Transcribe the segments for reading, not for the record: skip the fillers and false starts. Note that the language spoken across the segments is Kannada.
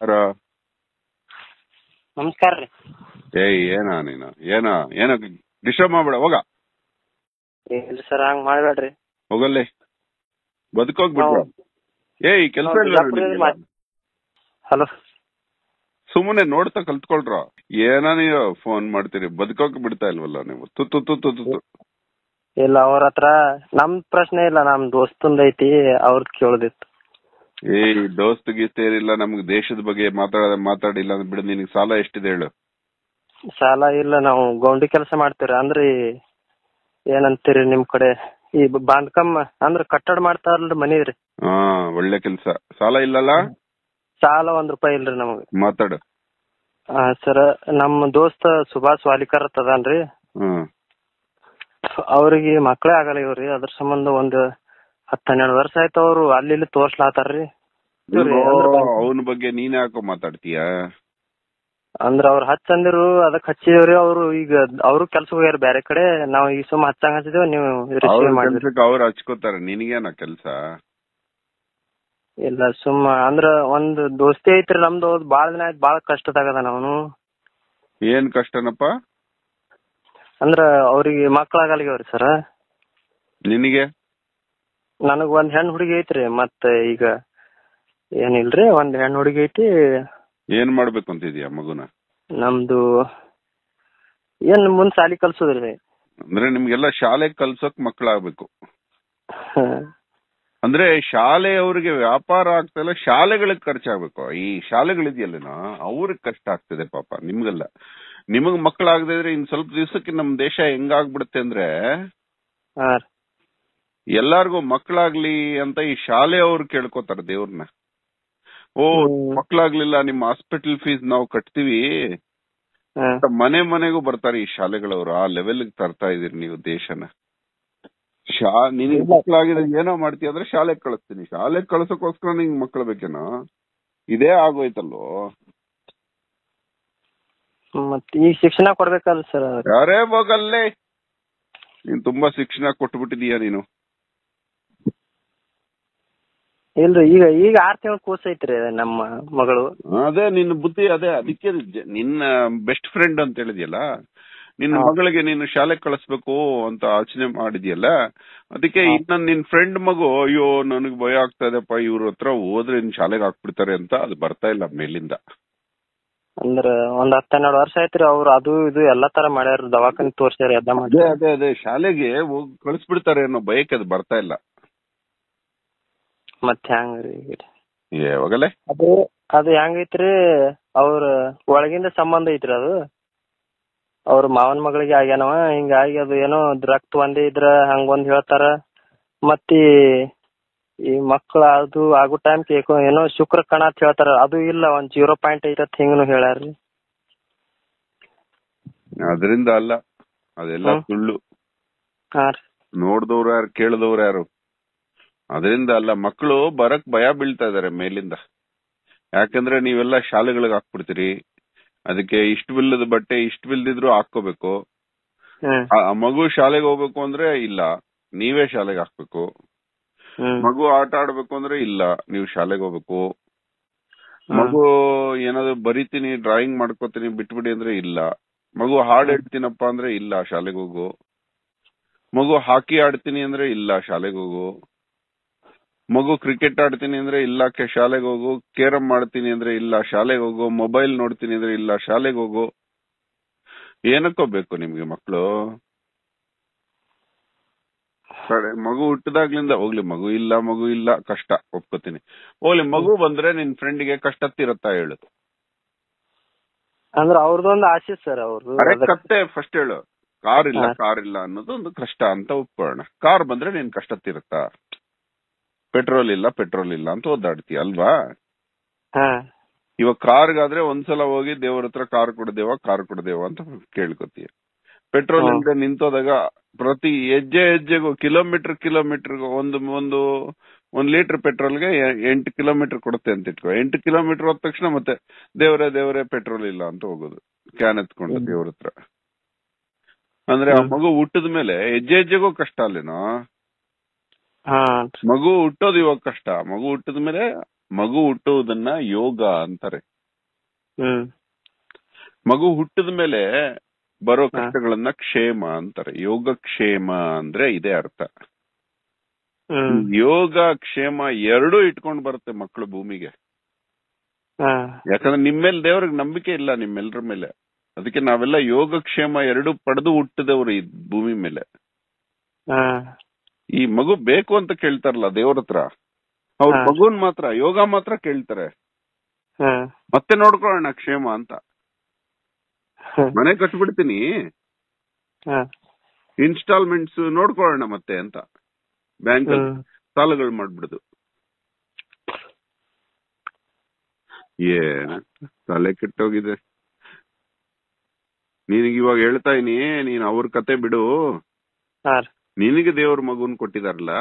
ಹಲೋ. ನಮಸ್ಕಾರ ರೀ. ಏನ ನೀನು ಏನ ಡಿಸ್ಟರ್ಬ್ ಮಾಡ್ಬೇಡ, ಹೋಗ. ಇಲ್ರಿ ಸರ್, ಹಂಗ್ ಮಾಡ್ಬೇಡ್ರಿ. ಹೋಗಲ್ಲೇ, ಬದುಕೋಗ್ ಬಿಡ್ಬೇಡ. ಕೆಲಸ ಇಲ್ಲ. ಹಲೋ, ಸುಮ್ಮನೆ ನೋಡ್ತಾ ಕಲ್ತ್ಕೊಳ್ರ. ಏನ ನೀವು ಫೋನ್ ಮಾಡ್ತೀರಿ, ಬದುಕೋಕ್ ಬಿಡ್ತಾ ಇಲ್ವಲ್ಲ ನೀವು. ತುತ್ತು ಇಲ್ಲ, ಅವ್ರ ಹತ್ರ ನಮ್ ಪ್ರಶ್ನೆ ಇಲ್ಲ, ನಮ್ ದೋಸ್ತಂದ್ ಐತಿ, ಅವ್ರದ್ ಕೇಳೋದಿತ್ತು. ದೋಸ್ತ್ ಗೀಸ್ತ ಏನಿಲ್ಲ, ನಮ್ಗೆ ದೇಶದ ಬಗ್ಗೆ ಮಾತಾಡಿಲ್ಲ ಅಂದ್ರೆ ಬಿಡು. ನಿನಗೆ ಸಾಲ ಎಷ್ಟಿದೆ ಹೇಳು? ಸಾಲ ಇಲ್ಲ, ನಾವು ಗೌಂಡಿ ಕೆಲಸ ಮಾಡ್ತೀರಿ. ಅಂದ್ರಿ ಏನಂತೀರಿ ನಿಮ್ ಕಡೆ, ಈ ಬಾಂಧ್ಕಮ್ ಅಂದ್ರ ಕಟ್ಟಡ ಮಾಡ್ತಾರಲ್ರಿ ಮನಿ ರೀ. ಹಾ, ಒಳ್ಳೆ ಕೆಲ್ಸ. ಸಾಲ ಇಲ್ಲಲ್ಲ? ಸಾಲ ₹1 ಇಲ್ರಿ ನಮಗ್. ಮಾತಾಡು. ಸರ್, ನಮ್ ದೋಸ್ತ ಸುಭಾಷ್ ವಾಲಿಕರ್ ಅದಾನ್ರಿ. ಅವ್ರಿಗೆ ಮಕ್ಳೇ ಆಗಲ್ಲ ಇವ್ರಿ. ಅದ್ರ ಸಂಬಂಧ ಒಂದ್ 10-12 ವರ್ಷ ಆಯ್ತು ಅವ್ರು ಅಲ್ಲಿ ಇಲ್ಲಿ ತೋರ್ಸ್ಲಾತಾರ್ರಿ. ಅವನ ಬಗ್ಗೆ ನೀನ್ ಯಾಕೋ ಮಾತಾಡ್ತೀಯ? ಅಂದ್ರ ಅವ್ರು ಹಚ್ಚಂದಿರು, ಅದಕ್ ಹಚ್ಚಿದೇವ್ರಿ. ಅವ್ರು ಈಗ ಅವ್ರು ಕೆಲ್ಸ ಹೋಗ್ಯಾರ ಬೇರೆ ಕಡೆ. ನಾವ್ ಈಗ ಸುಮ್ ಹಚ್ಚಿದೇವ್, ನೀವು ರಿಸೀವ್ ಮಾಡಿದ್ರಿ. ಅವ್ರು ಹಚ್ಕೋತಾರ, ನಿನಗೇನ ಕೆಲ್ಸ? ಇಲ್ಲ, ಸುಮ್ಮ ಅಂದ್ರ ಒಂದ್ ದೋಸ್ತಿ ಐತ್ರಿ ನಮ್ದು. ಬಾಳ ದಿನ ಆಯ್ತು, ಬಾಳ ಕಷ್ಟದಾಗದ. ಅವನು ಏನ್ ಕಷ್ಟನಪ್ಪ? ಅಂದ್ರ ಅವ್ರಿಗೆ ಮಕ್ಳಾಗಲ್ಗ್ಯಾವ್ರಿ ಸರ್. ನಿನಗೆ? ನನಗ್ ಒಂದ್ ಹೆಣ್ ಹುಡುಗಿ ಐತ್ರಿ. ಮತ್ತ ಈಗ ಏನಿಲ್ರಿ, ಒಂದ್ ಹೆಣ್ ಹುಡುಗಿ ಐತಿ. ಏನ್ ಮಾಡ್ಬೇಕು ಅಂತಿದ್ಯಾ ಮಗುನ? ನಮ್ದು ಏನ್ ಮುಂದ್ ಸಾಲಿ ಕಲ್ಸೋದ್ರಿ. ಅಂದ್ರೆ ನಿಮ್ಗೆಲ್ಲ ಶಾಲೆ ಕಲ್ಸೋಕ್ ಮಕ್ಳಾಗ್ಬೇಕು. ಅಂದ್ರೆ ಶಾಲೆ ಅವ್ರಿಗೆ ವ್ಯಾಪಾರ ಆಗ್ತಿಲ್ಲ, ಶಾಲೆಗಳಿಗೆ ಖರ್ಚಾಗ್ಬೇಕು. ಈ ಶಾಲೆಗಳಿದೆಯಲ್ಲೇನೋ ಅವ್ರಿಗೆ ಕಷ್ಟ ಆಗ್ತದೆ ಪಾಪ. ನಿಮ್ಗೆಲ್ಲ ನಿಮಗ್ ಮಕ್ಳಾಗದೇ ಇದ್ರೆ ಇನ್ ಸ್ವಲ್ಪ ದಿವ್ಸಕ್ಕೆ ನಮ್ ದೇಶ ಹೆಂಗಾಗ್ಬಿಡುತ್ತೆ ಅಂದ್ರೆ, ಎಲ್ಲಾರ್ಗು ಮಕ್ಳಾಗ್ಲಿ ಅಂತ ಈ ಶಾಲೆ ಅವ್ರು ಕೇಳ್ಕೊತಾರ ದೇವ್ರನ್ನ. ಮಕ್ಳಾಗ್ಲಿಲ್ಲ, ನಿಮ್ ಹಾಸ್ಪಿಟಲ್ ಫೀಸ್ ನಾವು ಕಟ್ತೀವಿ, ಮನೆಗೂ ಬರ್ತಾರೆ ಈ ಶಾಲೆಗಳವ್ರು. ಆ ಲೆವೆಲ್ ತರ್ತಾ ಇದೀರಿ ನೀವು ದೇಶನ. ನಿನಗೆ ಮಕ್ಳಾಗಿದ್ರೆ ಏನೋ ಮಾಡ್ತೀಯ ಅಂದ್ರೆ ಶಾಲೆಗೆ ಕಳಿಸ್ತೀನಿ. ಶಾಲೆಗೆ ಕಳ್ಸಕ್ಕೋಸ್ಕರ ನಿಂಗೆ ಮಕ್ಳು ಬೇಕೇನೋ? ಇದೇ ಆಗೋಯ್ತಲ್ಲೋ. ಮತ್ ಈಗ ಶಿಕ್ಷಣ ಕೊಡ್ಬೇಕಲ್ಲ ಸರ್. ಯಾರೇ ಹೋಗಲ್ಲೇ, ನೀನ್ ತುಂಬಾ ಶಿಕ್ಷಣ ಕೊಟ್ಬಿಟ್ಟಿದೀಯ ನೀನು. ಇಲ್ರಿ, ಈಗ 6 ತಿಂಗಳ ಕೂಸ್ ಐತ್ರಿ ನಮ್ಮ ಮಗಳು. ಅದೇ ನಿನ್ನ ಬುದ್ಧಿ, ಅದೇ ಅದಕ್ಕೆ ನಿನ್ನ ಬೆಸ್ಟ್ ಫ್ರೆಂಡ್ ಅಂತ ಹೇಳಿದ್ಯಲ್ಲ, ನಿನ್ನ ಮಗಳಿಗೆ ನೀನು ಶಾಲೆಗೆ ಕಳಿಸ್ಬೇಕು ಅಂತ ಆಲೋಚನೆ ಮಾಡಿದ್ಯಲ್ಲ, ಅದಕ್ಕೆ ಇನ್ನ ನಿನ್ ಫ್ರೆಂಡ್ ಮಗು, ಅಯ್ಯೋ ನನಗ್ ಭಯ ಆಗ್ತಾ ಇದೆಪ್ಪ, ಇವ್ರ ಹತ್ರ ಹೋದ್ರೆ ಇನ್ ಶಾಲೆಗೆ ಹಾಕ್ಬಿಡ್ತಾರೆ ಅಂತ ಅದು ಬರ್ತಾ ಇಲ್ಲ ಮೇಲಿಂದ. ಅಂದ್ರ ಒಂದ್ 10-12 ವರ್ಷ ಆಯ್ತ್ರಿ. ಅವ್ರು ಅದು ಇದು ಎಲ್ಲಾ ತರ ಮಾಡ್ಯಾರ, ದವಾಖಾನೆ ತೋರ್ಸ್ಯಾರ, ಎಲ್ಲ ಮಾಡಿ. ಅದೇ ಶಾಲೆಗೆ ಹೋಗಿ ಕಳಿಸ್ಬಿಡ್ತಾರೆ ಅನ್ನೋ ಭಯಕ್ಕೆ ಅದು ಬರ್ತಾ ಇಲ್ಲ. ಮತ್ ಹೆಂಗ್ರಿ? ಯಾವಾಗಲೇ ಅದು ಹೆಂಗೈತ್ರಿ, ಅವ್ರ ಒಳಗಿಂದ ಸಂಬಂಧ ಐತ್ರಿ. ಅದು ಅವ್ರ ಮಾವನ್ ಮಗಳಿಗೆ ಆಗ್ಯಾನವ. ಹಿಂಗಾಗಿ ಅದು ಏನೋ ರಕ್ತ ಒಂದೇ ಇದ್ರ ಹಂಗೊಂದ್ ಹೇಳ್ತಾರ. ಮತ್ತಿ ಈ ಮಕ್ಳ ಅದು ಆಗೋ ಟೈಮ್ ಏನೋ ಶುಕ್ರ ಕಣ ಅಂತ ಹೇಳ್ತಾರ. ಅದು ಇಲ್ಲ, ಒಂದ್ 0.8 ಅಂತ ಹಿಂಗನು ಹೇಳ್ಯಾರ್ರಿ. ಅದರಿಂದ ಅಲ್ಲ, ಅದೆಲ್ಲ ಸುಳ್ಳು. ನೋಡ್ದವ್ರು ಯಾರು, ಕೇಳಿದವ್ರು ಯಾರು? ಅದರಿಂದ ಅಲ್ಲ. ಮಕ್ಕಳು ಬರಕ್ ಭಯ ಬೀಳ್ತಾ ಇದಾರೆ ಮೇಲಿಂದ. ಯಾಕಂದ್ರೆ ನೀವೆಲ್ಲ ಶಾಲೆಗಳಿಗೆ ಹಾಕ್ಬಿಡ್ತೀರಿ. ಅದಕ್ಕೆ ಇಷ್ಟವಿಲ್ಲದ ಬಟ್ಟೆ ಇಷ್ಟವಿಲ್ದಿದ್ರು ಹಾಕೋಬೇಕು. ಮಗು ಶಾಲೆಗೆ ಹೋಗ್ಬೇಕು ಅಂದ್ರೆ ಇಲ್ಲ, ನೀವೇ ಶಾಲೆಗೆ ಹಾಕ್ಬೇಕು. ಮಗು ಆಟ ಆಡ್ಬೇಕು ಅಂದ್ರೆ ಇಲ್ಲ, ನೀವು ಶಾಲೆಗೆ ಹೋಗ್ಬೇಕು. ಮಗು ಏನಾದ್ರು ಬರಿತೀನಿ, ಡ್ರಾಯಿಂಗ್ ಮಾಡ್ಕೋತೀನಿ ಬಿಟ್ಬಿಡಿ ಅಂದ್ರೆ ಇಲ್ಲ. ಮಗು ಹಾಡು ಹೇಳ್ತೀನಪ್ಪ ಅಂದ್ರೆ ಇಲ್ಲ, ಶಾಲೆಗೆ ಹೋಗು. ಮಗು ಹಾಕಿ ಆಡ್ತೀನಿ ಅಂದ್ರೆ ಇಲ್ಲ, ಶಾಲೆಗೆ ಹೋಗು. ಮಗು ಕ್ರಿಕೆಟ್ ಆಡ್ತೀನಿ ಅಂದ್ರೆ ಇಲ್ಲ, ಶಾಲೆಗೆ ಹೋಗು. ಕೇರಂ ಮಾಡ್ತೀನಿ ಅಂದ್ರೆ ಇಲ್ಲ, ಶಾಲೆಗೆ ಹೋಗು. ಮೊಬೈಲ್ ನೋಡ್ತೀನಿ ಅಂದ್ರೆ ಇಲ್ಲ, ಶಾಲೆಗೆ ಹೋಗು. ಏನಕ್ಕೋ ಬೇಕು ನಿಮ್ಗೆ ಮಕ್ಕಳು? ಮಗು ಹುಟ್ಟಿದಾಗ್ಲಿಂದ ಹೋಗ್ಲಿ, ಮಗು ಇಲ್ಲ ಕಷ್ಟ ಒಪ್ಕೋತೀನಿ. ಹೋಗ್ಲಿ, ಮಗು ಬಂದ್ರೆ ನಿನ್ ಫ್ರೆಂಡ್ಗೆ ಕಷ್ಟ ತಿರುತ್ತಾ ಹೇಳು. ಅಂದ್ರೆ ಅವ್ರದೊಂದು ಆಸೆ ಸರ್. ಅವ್ರದ್ದು ಕತ್ತೆ ಫಸ್ಟ್ ಹೇಳು. ಕಾರ್ ಇಲ್ಲ ಅನ್ನೋದು ಒಂದು ಕಷ್ಟ ಅಂತ ಒಪ್ಕೊಳ್ಳೋಣ. ಕಾರ್ ಬಂದ್ರೆ ನಿನ್ ಕಷ್ಟ ತಿರುತ್ತಾ? ಪೆಟ್ರೋಲ್ ಇಲ್ಲ ಅಂತ ಓದಾಡ್ತೀಯ ಅಲ್ವಾ? ಇವಾಗ ಕಾರ್ಗಾದ್ರೆ ಒಂದ್ಸಲ ಹೋಗಿ ದೇವ್ರ ಹತ್ರ ಕಾರ್ ಕೊಡದೇವ ಅಂತ ಕೇಳ್ಕೊತೀಯ. ಪೆಟ್ರೋಲ್ ಇಲ್ಲದೆ ನಿಂತೋದಾಗ ಪ್ರತಿ ಹೆಜ್ಜೆಗೂ ಕಿಲೋಮೀಟರ್ ಒಂದ್ ಲೀಟರ್ ಪೆಟ್ರೋಲ್ಗೆ 8 ಕಿಲೋಮೀಟರ್ ಕೊಡುತ್ತೆ ಅಂತ ಇಟ್ಕೋ. 8 ಕಿಲೋಮೀಟರ್ ಹೋದ ತಕ್ಷಣ ಮತ್ತೆ ದೇವ್ರೆ ಪೆಟ್ರೋಲ್ ಇಲ್ಲ ಅಂತ ಹೋಗೋದು ಕ್ಯಾನ್ ಎತ್ಕೊಂಡು ದೇವ್ರ ಹತ್ರ. ಅಂದ್ರೆ ಆ ಮಗು ಹುಟ್ಟಿದ ಮೇಲೆ ಹೆಜ್ಜೆಗೂ ಕಷ್ಟ ಅಲ್ಲೇನೋ. ಮಗು ಹುಟ್ಟೋದು ಇವಾಗ ಕಷ್ಟ. ಮಗು ಹುಟ್ಟಿದ ಮೇಲೆ, ಮಗು ಹುಟ್ಟುವುದನ್ನ ಯೋಗ ಅಂತಾರೆ. ಹ್ಮ್ ಮಗು ಹುಟ್ಟಿದ ಮೇಲೆ ಬರೋ ಕಷ್ಟಗಳನ್ನ ಕ್ಷೇಮ ಅಂತಾರೆ. ಯೋಗಕ್ಷೇಮ ಅಂದ್ರೆ ಇದೇ ಅರ್ಥ. ಯೋಗ ಕ್ಷೇಮ ಎರಡೂ ಇಟ್ಕೊಂಡು ಬರುತ್ತೆ ಮಕ್ಕಳು ಭೂಮಿಗೆ. ಯಾಕಂದ್ರೆ ನಿಮ್ಮೇಲೆ ದೇವ್ರಿಗೆ ನಂಬಿಕೆ ಇಲ್ಲ ನಿಮ್ಮೆಲ್ಲರ ಮೇಲೆ. ಅದಕ್ಕೆ ನಾವೆಲ್ಲ ಯೋಗಕ್ಷೇಮ ಎರಡು ಪಡೆದು ಹುಟ್ಟಿದವ್ರು ಈ ಭೂಮಿ ಮೇಲೆ. ಈ ಮಗು ಬೇಕು ಅಂತ ಕೇಳ್ತಾರಲ್ಲ ದೇವ್ರ ಹತ್ರ, ಅವ್ರ ಮಗುನ್ ಮಾತ್ರ ಯೋಗ ಮಾತ್ರ ಕೇಳ್ತಾರೆ. ಮತ್ತೆ ನೋಡ್ಕೊಳ್ಳೋಣ ಕ್ಷೇಮ ಅಂತ. ಮನೆ ಕಟ್ಬಿಡ್ತೀನಿ, ಇನ್ಸ್ಟಾಲ್ಮೆಂಟ್ಸ್ ನೋಡ್ಕೊಳ್ಳೋಣ ಮತ್ತೆ ಅಂತ ಬ್ಯಾಂಕ್ ಸಾಲಗಳು ಮಾಡ್ಬಿಡುದು. ಏನ ತಲೆ ಕೆಟ್ಟೋಗಿದೆ. ನಿನಗೆ ಇವಾಗ ಹೇಳ್ತಾ ಇದೀನಿ, ನೀನ್ ಅವ್ರ ಕತೆ ಬಿಡು. ನಿನಗೆ ದೇವ್ರ ಮಗುನ್ ಕೊಟ್ಟಿದಾರಲ್ಲ,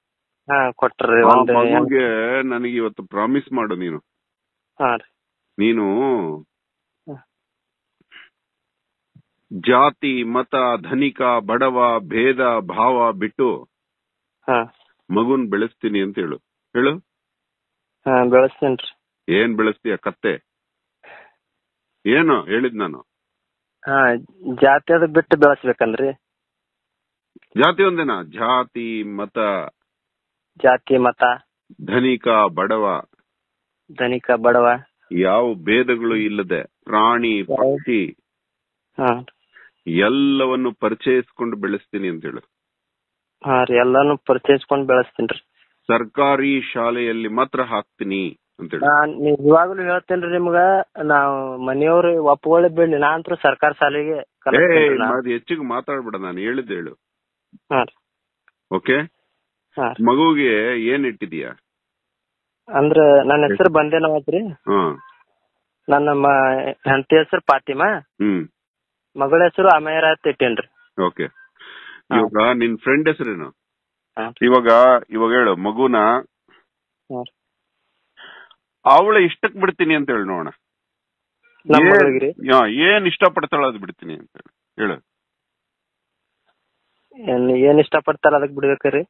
ಮಗುಗೆ ನನಗೆ ಇವತ್ತು ಪ್ರಾಮಿಸ್ ಮಾಡು. ನೀನು ಜಾತಿ ಮತ ಧನಿಕ ಬಡವ ಭೇದ ಭಾವ ಬಿಟ್ಟು ಮಗುನ್ ಬೆಳೆಸ್ತೀನಿ ಅಂತ ಹೇಳು. ಹೇಳು. ಬೆಳೆಸ್ತೇನ್ರಿ. ಏನ್ ಬೆಳೆಸ್ತೀಯ? ಕತ್ತೆ ಏನು ಹೇಳಿದ್ ನಾನು? ಜಾತಿ ಅದ್ ಬಿಟ್ಟು ಬೆಳೆಸ್ಬೇಕಂದ್ರಿ. ಜಾತಿ ಒಂದೇನಾ? ಜಾತಿ ಮತ ಧನಿಕ ಬಡವ ಯಾವ ಭೇದಗಳು ಇಲ್ಲದೆ ಪ್ರಾಣಿ ಪಕ್ಷಿ ಎಲ್ಲವನ್ನು ಪರಿಚಯಿಸ್ಕೊಂಡು ಬೆಳೆಸ್ತೀನಿ ಅಂತ ಹೇಳು. ಎಲ್ಲಾನು ಪರಿಚಯಿಸ್ಕೊಂಡು ಬೆಳೆಸ್ತೀನ್ರಿ. ಸರ್ಕಾರಿ ಶಾಲೆಯಲ್ಲಿ ಮಾತ್ರ ಹಾಕ್ತೀನಿ ಅಂತ ಹೇಳಿ. ನಿಜವಾಗ್ಲೂ ಹೇಳ್ತೇನ್ರಿ ನಿಮ್ಗ, ನಾವ್ ಮನೆಯವ್ರು ಒಪ್ಪುಗಳೇ ಬಿಡ್ಲಿ, ನಾ ಅಂತೂ ಸರ್ಕಾರ ಶಾಲೆಗೆ ಹೆಚ್ಚಿಗೆ ಮಾತಾಡ್ಬೇಡ, ನಾನು ಹೇಳಿದ್ದು ಹೇಳು. ಓಕೆ. ಮಗುಗೆ ಏನ್ ಇಟ್ಟಿದೀಯ? ಅಂದ್ರ ನನ್ನ ಹೆಸರು ಬಂದೇನವಾತ್ರಿ. ನನ್ನ ಹೆಂಡತಿ ಹೆಸರು ಫಾತಿಮಾ, ಮಗಳ ಹೆಸರು ಅಮೇರಾ ಅಂತ ಇಟ್ಟೇನ್ರಿ. ಓಕೆ. ಇವಾಗ ನಿನ್ ಫ್ರೆಂಡ್ ಹೆಸರೇನು? ಇವಾಗ ಹೇಳು ಮಗುನ ಅವಳ ಇಷ್ಟಕ್ ಬಿಡ್ತೀನಿ ಅಂತ ಹೇಳಿ ನೋಡೋಣ. ಏನ್ ಇಷ್ಟ ಪಡ್ತಾಳ ಅದ್ ಬಿಡ್ತೀನಿ ಅಂತ ಹೇಳು. ಏನ್ ಇಷ್ಟ ಪಡ್ತಾರ ಅದಕ್ ಬಿಡ್ಬೇಕ್ರಿ?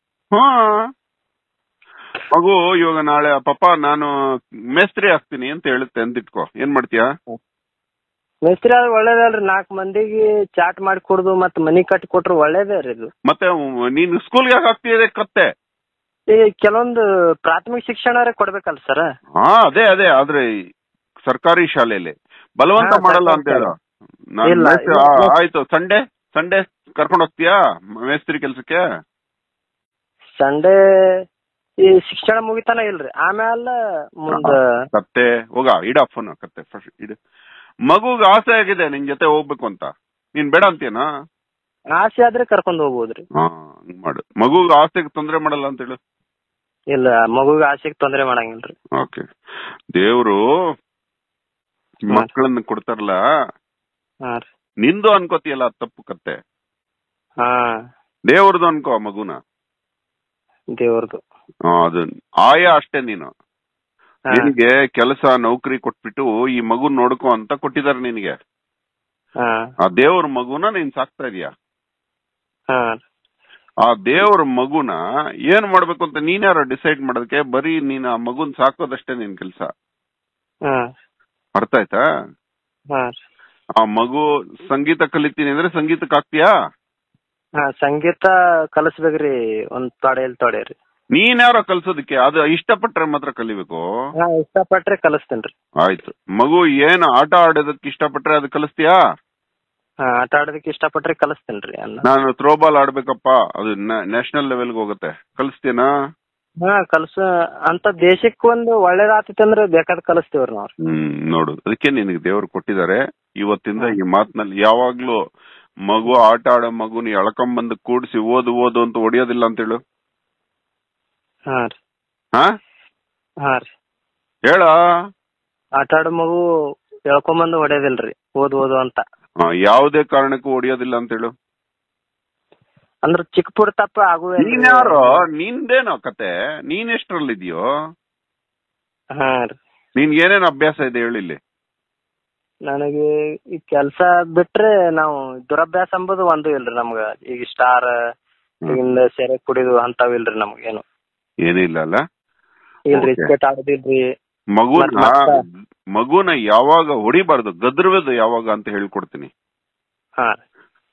ಮಗು ಇವಾಗ ನಾಳೆ ಪಾಪ ನಾನು ಮೇಸ್ತ್ರಿ ಆಗ್ತೀನಿ ಅಂತ ಹೇಳುತ್ತೆ ಅಂದಿಟ್ಕೋ, ಏನ್ ಮಾಡ್ತೀಯಾ? ಮೇಸ್ತ್ರಿ ಆದ್ರೆ ಒಳ್ಳೇದಲ್ರಿ, 4 ಮಂದಿಗೆ ಚಾಟ್ ಮಾಡಿ ಕೊಡುದು ಮತ್ ಮನಿ ಕಟ್ಟಿ ಕೊಟ್ರು ಒಳ್ಳೇದೇ ರೀ ಇದು. ಮತ್ತೆ ನೀನು ಸ್ಕೂಲ್ಗೆ ಯಾಕೆ ಹಾಕ್ತಿದೆ ಕತ್ತೆ? ಈ ಕೆಲವೊಂದು ಪ್ರಾಥಮಿಕ ಶಿಕ್ಷಣ ಕೊಡ್ಬೇಕಲ್ಲ ಸರ್. ಅದೇ ಆದ್ರೆ ಸರ್ಕಾರಿ ಶಾಲೆಯಲ್ಲಿ ಬಲವಂತ ಮಾಡಲ್ಲ ಅಂತ ಹೇಳು. ಆಯ್ತು, ಸಂಡೇ ಕರ್ಕೊಂಡು ಹೋಗ್ತೀಯಾ ಮೇಸ್ತ್ರಿ ಕೆಲ್ಸಕ್ಕೆ? ಸಂಡೇ ಈ ಶಿಕ್ಷಣ ಮುಗಿತಾನ ಇಲ್ರಿ, ಆಮೇಲೆ ಮುಂದ ಕತ್ತೆ ಹೋಗ ಇಡ ಫೋನ್. ಕತ್ತೆ ಫಸ್ಟ್ ಇಡು. ಮಗುಗ್ ಆಸೆ ಆಗಿದೆ ನಿನ್ ಜೊತೆ ಹೋಗ್ಬೇಕು ಅಂತ, ನೀನ್ ಬೇಡ ಅಂತೇನಾ? ಆಸೆ ಆದ್ರೆ ಕರ್ಕೊಂಡ್ ಹೋಗ್ಬೋದ್ರಿ. ಮಾಡು. ಮಗುಗ್ ಆಸೆಗೆ ತೊಂದ್ರೆ ಮಾಡಲ್ಲ ಅಂತ ಹೇಳು. ಇಲ್ಲ, ಮಗುಗ ಆಸೆಗೆ ತೊಂದ್ರೆ ಮಾಡಂಗಿಲ್ರಿ. ಓಕೆ. ದೇವ್ರು ಮಕ್ಕಳನ್ನ ಕೊಡ್ತಾರಲ್ಲ, ನಿಂದು ಅನ್ಕೋತಿಯಲ್ಲ ತಪ್ಪು ಕತ್ತೆ. ದೇವ್ರದ್ದು ಅನ್ಕೋ ಮಗುನ. ದೇವ್ರದ್ದು ಅದು ಆಯಾ ಅಷ್ಟೇ. ನೀನು ನಿನ್ಗೆ ಕೆಲಸ ನೌಕರಿ ಕೊಟ್ಬಿಟ್ಟು ಈ ಮಗು ನೋಡ್ಕೋ ಅಂತ ಕೊಟ್ಟಿದಾರೆ ನಿನ್ಗೆ. ಆ ದೇವ್ರ ಮಗುನ ನೀನ್ ಸಾಕ್ತಾ ಇದೀಯ. ಆ ದೇವ್ರ ಮಗುನ ಏನ್ ಮಾಡ್ಬೇಕು ಅಂತ ನೀನ್ಯಾರ ಡಿಸೈಡ್ ಮಾಡೋದಕ್ಕೆ? ಬರೀ ನೀನ್ ಆ ಮಗುನ್ ಸಾಕೋದಷ್ಟೇ ನಿನ್ ಕೆಲ್ಸ. ಅರ್ಥ ಆಯ್ತಾ? ಆ ಮಗು ಸಂಗೀತ ಕಲಿತೀನಿ ಅಂದ್ರೆ ಸಂಗೀತಕ್ಕೆ ಹಾಕ್ತೀಯಾ? ಸಂಗೀತ ಕಲಿಸ್ಬೇಕ್ರಿ, ಒಂದ್ ತೊಡೆ ರೀ. ನೀನ್ ಯಾರೋ ಕಲ್ಸೋದಕ್ಕೆ? ಅದು ಇಷ್ಟಪಟ್ರೆ ಮಾತ್ರ ಕಲಿಬೇಕು. ಇಷ್ಟಪಟ್ರೆ ಕಲಿಸ್ತೇನ್ರಿ. ಆಯ್ತು. ಮಗು ಏನು ಆಟ ಆಡೋದಕ್ಕೆ ಇಷ್ಟಪಟ್ರೆ ಅದು ಕಲಿಸ್ತೀಯಾ? ಆಟ ಆಡೋದಕ್ಕೆ ಇಷ್ಟಪಟ್ರೆ ಕಲಿಸ್ತೇನ್ರಿ. ನಾನು ಥ್ರೋಬಾಲ್ ಆಡ್ಬೇಕಪ್ಪ, ಅದು ನ್ಯಾಷನಲ್ ಲೆವೆಲ್ಗೆ ಹೋಗುತ್ತೆ, ಕಲಿಸ್ತೀನಾ? ಕಲ್ಸ ಅಂತ ದೇಶಕ್ಕೆ ಒಂದು ಒಳ್ಳೇದಾಗ್ತೈತೆ ಅಂದ್ರೆ ಬೇಕಾದ ಕಲಿಸ್ತೀವ್ರಿ ನಾವ್. ನೋಡು, ಅದಕ್ಕೆ ನಿನಗೆ ದೇವ್ರು ಕೊಟ್ಟಿದ್ದಾರೆ. ಇವತ್ತಿಂದ ಈ ಮಾತಿನಲ್ಲಿ ಯಾವಾಗ್ಲೂ ಮಗು ಆಟ ಆಡೋ ಮಗುನ ಎಳ್ಕೊಂಬಂದು ಕೂಡಿಸಿ ಓದು ಅಂತ ಹೊಡಿಯೋದಿಲ್ಲ ಅಂತ ಹೇಳು. ಹೇಳ. ಆಟ ಆಡೋ ಮಗು ಎಳ್ಕೊಂಬಂದು ಹೊಡೆಯೋದಿಲ್ರಿ, ಓದು ಅಂತ. ಯಾವುದೇ ಕಾರಣಕ್ಕೂ ಹೊಡಿಯೋದಿಲ್ಲ ಅಂತ ಹೇಳು. ಅಂದ್ರೆ ಚಿಕ್ಕ ಪುಟ್ಟ ತಪ್ಪ ಆಗುವ. ನೀನ್ಯಾರೋ? ನಿಂದೇನೋ ಕತೆ? ನೀನ್ ಎಷ್ಟ್ರಲ್ಲಿದ್ಯೋ? ನಿನ್ಗೆ ಏನೇನು ಅಭ್ಯಾಸ ಇದೆ ಹೇಳಿಲ್ಲಿ? ನನಗೆ ಈ ಕೆಲ್ಸ ಬಿಟ್ರೆ ನಾವು ದುರಭ್ಯಾಸ ಅಂಬುದು ಒಂದು ಇಲ್ರಿ ನಮ್ಗ. ಈಗ ಸ್ಟಾರ್ ಸೆರೆ ಕುಡಿದು ಅಂತಾವ್ ಇಲ್ರಿ ನಮ್ಗೇನು. ಏನಿಲ್ಲ ಅಲ್ಲ? ಇಲ್ರಿ, ಕ್ರಿಕೆಟ್ ಆಡೋದಿಲ್ರಿ. ಮಗುನ ಮಗುನ ಯಾವಾಗ ಹೊಡಿಬಾರ್ದು, ಗದ್ರವೇದು ಯಾವಾಗ ಅಂತ ಹೇಳ್ಕೊಡ್ತೀನಿ. ಹಾ ರೀ.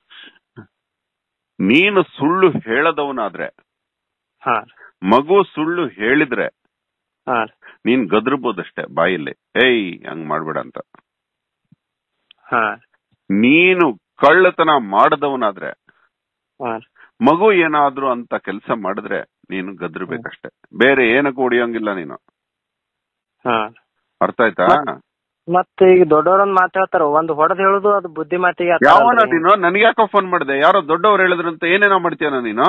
ನೀನು ಸುಳ್ಳು ಹೇಳದವನಾದ್ರೆ, ಹಾ ಮಗು ಸುಳ್ಳು ಹೇಳಿದ್ರೆ ಹಾ ರೀ. ನೀನ್ ಗದ್ರಬೋದಷ್ಟೇ ಬಾಯಲ್ಲಿ, ಏಯ್ ಹಂಗ್ ಮಾಡ್ಬೇಡ ಅಂತ. ಹಾ ನೀನು ಕಳ್ಳತನ ಮಾಡದವನಾದ್ರೆ, ಹಾ ಮಗು ಏನಾದ್ರೂ ಅಂತ ಕೆಲಸ ಮಾಡಿದ್ರೆ ನೀನು ಗದ್ರಬೇಕಷ್ಟೇ, ಬೇರೆ ಏನಕ್ಕೂ ಹೊಡಿಯೋಂಗಿಲ್ಲ ನೀನು. ಹಾ. ಅರ್ಥ ಆಯ್ತಾ? ಮತ್ತೆ ಈಗ ದೊಡ್ಡವ್ರೊಂದ್ ಮಾತಾಡ್ತಾರ, ಒಂದ್ ಹೊಡೆದ್ ಹೇಳುದು ಅದು ಬುದ್ಧಿ ಮಾತಿಗೆ. ಯಾವನ ನೀನು? ನನ್ಗೆ ಯಾಕೋ ಫೋನ್ ಮಾಡಿದೆ? ಯಾರೋ ದೊಡ್ಡವ್ರು ಹೇಳಿದ್ರಂತ ಏನೇನೋ ಮಾಡ್ತೀಯನ ನೀನು?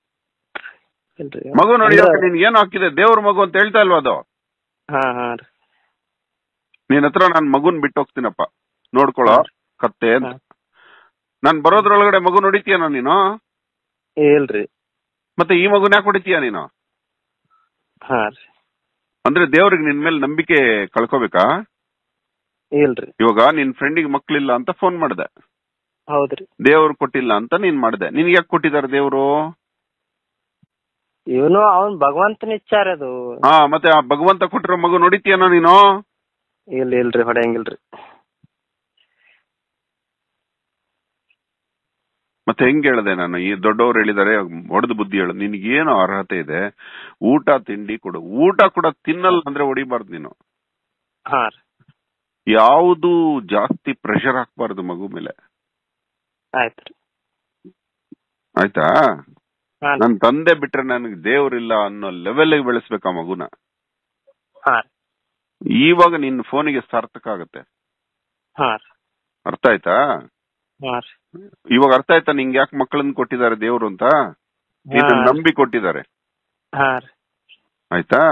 ಮಗು ನೋಡಿ ನಿನ್ ಏನು ಹಾಕಿದೆ, ದೇವ್ರ ಮಗು ಅಂತ ಹೇಳ್ತಾ ಇಲ್ವಾ ಅದು? ಹಾ ಹಾ ರೀ. ನಿನ್ ಹತ್ರ ನಾನ್ ಮಗುನ್ ಬಿಟ್ಟು ಹೋಗ್ತೀನಪ್ಪ, ನೋಡ್ಕೊಳೋ ಕತ್ತೆ ಅಂತ. ನಾನ್ ಬರೋದ್ರೊಳಗಡೆ ಮಗು ನೋಡಿತೀಯನ ನೀನು? ಇಲ್ರಿ. ಮತ್ತೆ ಈ ಮಗುನ್ ಯಾಕೆ ಹೊಡಿತೀಯ ನೀನು? ಹಾ ರೀ. ಅಂದ್ರೆ ದೇವ್ರಿಗೆ ನಿನ್ ಮೇಲೆ ನಂಬಿಕೆ ಕಳ್ಕೋಬೇಕಾ? ಇಲ್ರಿ. ಇವಾಗ ನಿನ್ ಫ್ರೆಂಡಿಗೆ ಮಕ್ಳಿಲ್ಲ ಅಂತ ಫೋನ್ ಮಾಡ್ದೆ, ಹೌದ್ರಿ. ದೇವ್ರು ಕೊಟ್ಟಿಲ್ಲ ಅಂತ ನೀನ್ ಮಾಡ್ದೆ. ನಿನ್ಗೆ ಯಾಕೆ ಕೊಟ್ಟಿದ್ದಾರೆ ದೇವ್ರು? ಇವನು ಅವನ್ ಭಗವಂತನ ಇಚ್ಛಾರ ಅದು. ಹಾ, ಮತ್ತೆ ಆ ಭಗವಂತ ಕೊಟ್ಟಿರೋ ಮಗು ನೋಡಿತೀಯನ ನೀನು? ಇಲ್ರಿ ಹೊಡೆಯಂಗಿಲ್ರಿ. ಮತ್ತೆ ಹೆಂಗ್ ಹೇಳ್ದೆ ನಾನು? ಈ ದೊಡ್ಡವ್ರು ಹೇಳಿದಾರೆ ಹೊಡೆದು ಬುದ್ಧಿ ಹೇಳು. ನಿನ್ಗೇನು ಅರ್ಹತೆ ಇದೆ? ಊಟ ತಿಂಡಿ ಕೊಡು. ಊಟ ಕೂಡ ತಿನ್ನಲ್ಲ ಅಂದ್ರೆ ಹೊಡಿಬಾರ್ದು ನೀನು. ಹಾ ರೀ. ಯಾವುದು ಜಾಸ್ತಿ ಪ್ರೆಷರ್ ಹಾಕ್ಬಾರ್ದು ಮಗು ಮೇಲೆ. ಆಯ್ತ್ರಿ. ಆಯ್ತಾ? ನನ್ ತಂದೆ ಬಿಟ್ರೆ ನನಗೆ ದೇವ್ರಿಲ್ಲ ಅನ್ನೋ ಲೆವೆಲ್ ಬೆಳೆಸ್ಬೇಕ ಮಗುನ. ಇವಾಗ ನಿನ್ನ ಫೋನಿಗೆ ಸಾರ್ಥಕ ಆಗತ್ತೆ. ಅರ್ಥ ಆಯ್ತಾ? ಇವಾಗ ಅರ್ಥ ಆಯ್ತಾ ನಿಂಗೆ ಯಾಕೆ ಮಕ್ಕಳನ್ನ ಕೊಟ್ಟಿದ್ದಾರೆ ದೇವ್ರು ಅಂತ? ನೀನು ನಂಬಿ ಕೊಟ್ಟಿದ್ದಾರೆ. ಆಯ್ತಾ?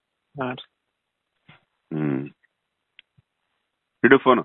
ಇಡು ಫೋನು.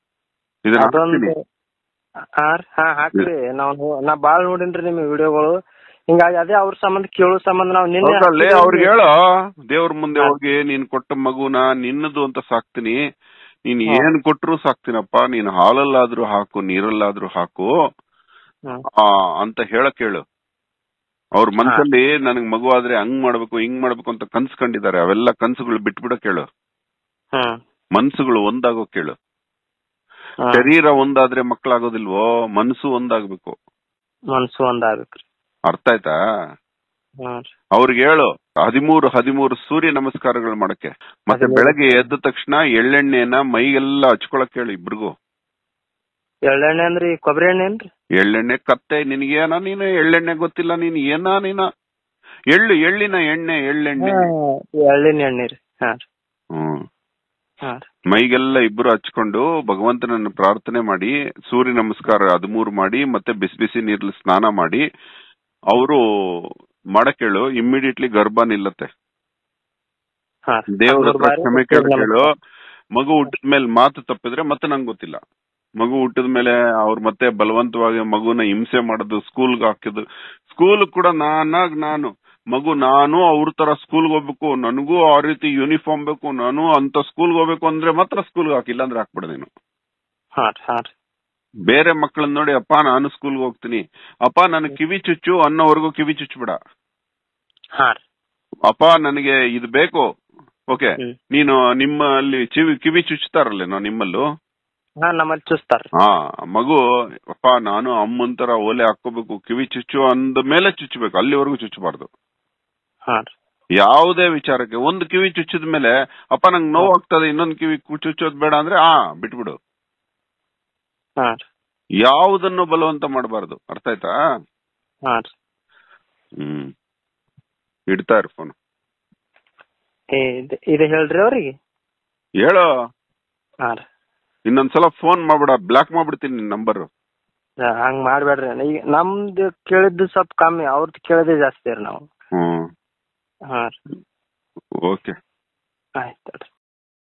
ಹಾಕ್ರಿ. ನಾ ಬಾಳ್ ನೋಡಿನ್ರಿ ನಿಮ್ ವಿಡಿಯೋಗಳು. ಹಿಂಗಾಗಿ ಅದೇ ಅವ್ರ ಸಂಬಂಧ ಕೇಳೋ ಸಂಬಂಧ ನಾವ್ ನಿನ್ನೆ ಅವ್ರಿಗೆ ಹೇಳೋ, ದೇವ್ರ ಮುಂದೆ ಹೋಗಿ ನೀನ್ ಕೊಟ್ಟ ಮಗುನ ನಿನ್ನದು ಅಂತ ಸಾಕ್ತೀನಿ, ನೀನ್ ಏನ್ ಕೊಟ್ರು ಸಾಕ್ತೀನಪ್ಪ, ನೀನ್ ಹಾಲಲ್ಲಾದ್ರೂ ಹಾಕು, ನೀರಲ್ಲಾದ್ರೂ ಹಾಕು ಅಂತ ಹೇಳಕ್ ಹೇಳು. ಅವ್ರ ಮನ್ಸಲ್ಲಿ ನನಗ್ ಮಗು ಆದ್ರೆ ಹಂಗ್ ಮಾಡ್ಬೇಕು ಹಿಂಗ್ ಮಾಡ್ಬೇಕು ಅಂತ ಕನ್ಸ್ಕೊಂಡಿದ್ದಾರೆ. ಅವೆಲ್ಲ ಕನ್ಸುಗಳು ಬಿಟ್ಬಿಡಕ್ ಹೇಳು. ಮನ್ಸುಗಳು ಒಂದಾಗೋ ಕೇಳು. ಶರೀರ ಒಂದಾದ್ರೆ ಮಕ್ಕಳಾಗೋದಿಲ್ವೋ? ಮನ್ಸು ಒಂದಾಗ್ಬೇಕು. ಮನ್ಸು ಒಂದಾಗ್ಬೇಕು. ಅರ್ಥ ಆಯ್ತಾ? ಅವ್ರಿಗೆ ಹೇಳು 13 ಸೂರ್ಯ ನಮಸ್ಕಾರಗಳು ಮಾಡಕ್ಕೆ. ಮತ್ತೆ ಬೆಳಗ್ಗೆ ಎದ್ದ ತಕ್ಷಣ ಎಳ್ಳೆಣ್ಣೆನ ಮೈಗೆಲ್ಲ ಹಚ್ಕೊಳಕ್ ಹೇಳು ಇಬ್ರಿಗೂ. ಎಳ್ಳೆಣ್ಣೆ ಅಂದ್ರಿ ಕೊಬ್ಬರಿ ಎಣ್ಣೆ ಏನ್ರಿ? ಎಳ್ಳೆಣ್ಣೆ ಕತ್ತೆ ನಿನಗೇನ? ನೀನು ಎಳ್ಳೆಣ್ಣೆ ಗೊತ್ತಿಲ್ಲ? ನೀನ್ ನೀನ ಎಳ್ಳಿನ ಎಣ್ಣೆ, ಎಳ್ಳೆಣ್ಣೆ, ಎಳ್ಳಿನ ಎಣ್ಣೆ ರೀ. ಮೈಗೆಲ್ಲ ಇಬ್ರು ಹಚ್ಕೊಂಡು ಭಗವಂತನನ್ನು ಪ್ರಾರ್ಥನೆ ಮಾಡಿ ಸೂರ್ಯ ನಮಸ್ಕಾರ 13 ಮಾಡಿ ಮತ್ತೆ ಬಿಸಿ ಬಿಸಿ ನೀರ್ಲಿ ಸ್ನಾನ ಮಾಡಿ ಅವರು ಮಾಡಕ್ಕೇಳು. ಇಮ್ಮಿಡಿಯೇಟ್ಲಿ ಗರ್ಭ ನಿಲ್ಲತ್ತೆ. ದೇವ್ರ ಹತ್ರ ಕ್ಷಮೆ ಕೇಳು. ಮಗು ಹುಟ್ಟಿದ್ಮೇಲೆ ಮಾತು ತಪ್ಪಿದ್ರೆ ಮತ್ತೆ ನಂಗೆ ಗೊತ್ತಿಲ್ಲ. ಮಗು ಹುಟ್ಟಿದ ಮೇಲೆ ಅವ್ರು ಮತ್ತೆ ಬಲವಂತವಾಗಿ ಮಗುನ ಹಿಂಸೆ ಮಾಡೋದು, ಸ್ಕೂಲ್ಗೆ ಹಾಕಿದ್ದು. ಸ್ಕೂಲ್ ಕೂಡ ನಾನು ಅವ್ರ ತರ ಸ್ಕೂಲ್ಗೆ ಹೋಗ್ಬೇಕು, ನನಗೂ ಆ ರೀತಿ ಯೂನಿಫಾರ್ಮ್ ಬೇಕು, ನಾನು ಅಂತ ಸ್ಕೂಲ್ಗೆ ಹೋಗ್ಬೇಕು ಅಂದ್ರೆ ಮಾತ್ರ ಸ್ಕೂಲ್ಗೆ ಹಾಕಿಲ್ಲ ಅಂದ್ರೆ ಹಾಕ್ಬಿಡ ನೀನು. ಬೇರೆ ಮಕ್ಕಳನ್ನ ನೋಡಿ ಅಪ್ಪ ನಾನು ಸ್ಕೂಲ್ಗೆ ಹೋಗ್ತೀನಿ, ಅಪ್ಪ ನನಗೆ ಕಿವಿ ಚುಚ್ಚು ಅನ್ನೋವರೆಗೂ ಕಿವಿ ಚುಚ್ಚಬೇಡ. ಅಪ್ಪ ನನಗೆ ಇದು ಬೇಕು, ಓಕೆ, ನೀನು ನಿಮ್ಮಲ್ಲಿ ಕಿವಿ ಚುಚ್ತಾರಲ್ಲೇನೋ ನಿಮ್ಮಲ್ಲೂ? ನಮ್ಮಲ್ಲಿ ಚುಚ್ತಾರ. ಮಗು ಅಪ್ಪ ನಾನು ಅಮ್ಮನ್ ತರ ಓಲೆ ಹಾಕೋಬೇಕು, ಕಿವಿ ಚುಚ್ಚು ಅಂದ ಮೇಲೆ ಚುಚ್ಚಬೇಕು, ಅಲ್ಲಿವರೆಗೂ ಚುಚ್ಚಬಾರ್ದು. ಯಾವುದೇ ವಿಚಾರಕ್ಕೆ ಒಂದು ಕಿವಿ ಚುಚ್ಚಿದ ಮೇಲೆ ಅಪ್ಪ ನಂಗೆ ನೋವು ಆಗ್ತದೆ ಇನ್ನೊಂದು ಕಿವಿ ಚುಚ್ಚೋದ್ ಬೇಡ ಅಂದ್ರೆ ಬಿಟ್ಬಿಡು. ಯಾವುದನ್ನು ಬಲವಂತ ಮಾಡಬಾರ್ದು. ಅರ್ಥ ಆಯ್ತಾ? ಇಡ್ತಾ ಇರು ಫೋನ್. ಇದು ಹೇಳ್ರಿ ಅವ್ರಿಗೆ ಹೇಳೋ. ಇನ್ನೊಂದ್ಸಲ ಫೋನ್ ಮಾಡ್ಬೇಡ, ಬ್ಲಾಕ್ ಮಾಡ್ಬಿಡ್ತೀನಿ ನಿನ್ ನಂಬರ್. ಹಂಗ್ ಮಾಡ್ಬೇಡ್ರಿ. ಈಗ ನಮ್ದು ಕೇಳಿದ್ದು ಸ್ವಲ್ಪ ಕಮ್ಮಿ, ಅವ್ರದ್ದು ಕೇಳಿದ್ರೆ ಜಾಸ್ತಿ ರೀ ನಾವು. ಓಕೆ, ಆಯ್ತು.